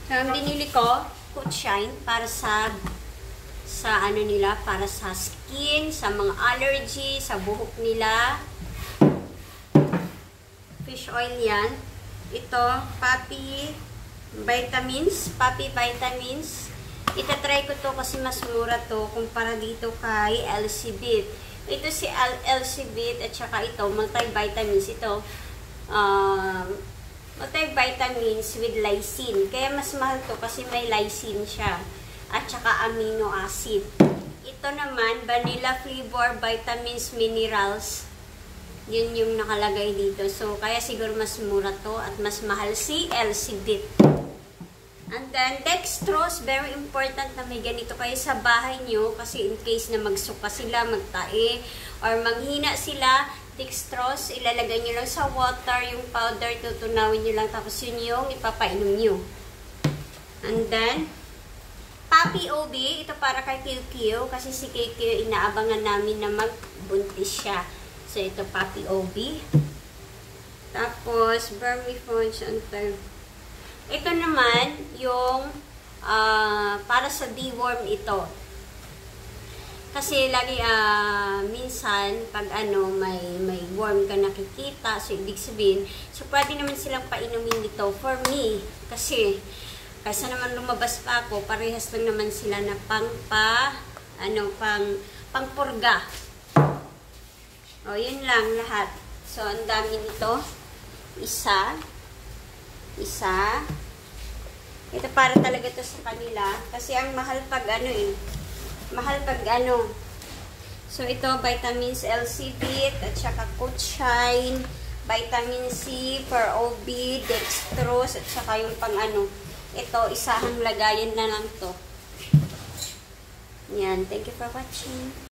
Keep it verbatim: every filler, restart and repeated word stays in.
Ang binili ko, Coach Shine, para sa sa ano nila, para sa skin, sa mga allergy, sa buhok nila. Fish oil yan. Ito, Papi Vitamins, Papi Vitamins. Itatry ko to kasi mas mura to kumpara dito kay L C Beat. Ito si L C Beat at saka ito, multivitamins. Ito, um, multivitamins with lysine. Kaya mas mahal to kasi may lysine siya. At saka amino acid. Ito naman, vanilla flavor, vitamins, minerals. Yun yung nakalagay dito. So, kaya siguro mas mura to at mas mahal si L C Beat. And then, dextrose, very important na may ganito kayo sa bahay nyo kasi in case na magsuka sila, magtae, or manghina sila, dextrose, ilalagay nyo lang sa water, yung powder, tutunawin nyo lang, tapos yun yung ipapainom nyo. And then, Papi O B, ito para kay Q Q, kasi si Q Q inaabangan namin na magbuntis siya. So, ito Papi O B. Tapos, Vermifuge, anti. Ito naman, yung uh, para sa deworm ito. Kasi lagi, uh, minsan, pag ano, may, may worm ka nakikita, so ibig sabihin, so pwede naman silang painumin ito for me. Kasi, kaysa naman lumabas pa ako, parehas lang naman sila na pang pa, ano, pang, pang purga. O, yun lang lahat. So, ang dami nito. Isa. Isa. Ito para talaga to sa kanila. Kasi ang mahal pag ano eh. Mahal pag ano. So, ito, vitamins L C Beat, at saka Coach Shine, vitamin C, for O B, dextrose, at saka yung pang ano. Ito, isahang lagayan na lang to. Yan. Thank you for watching.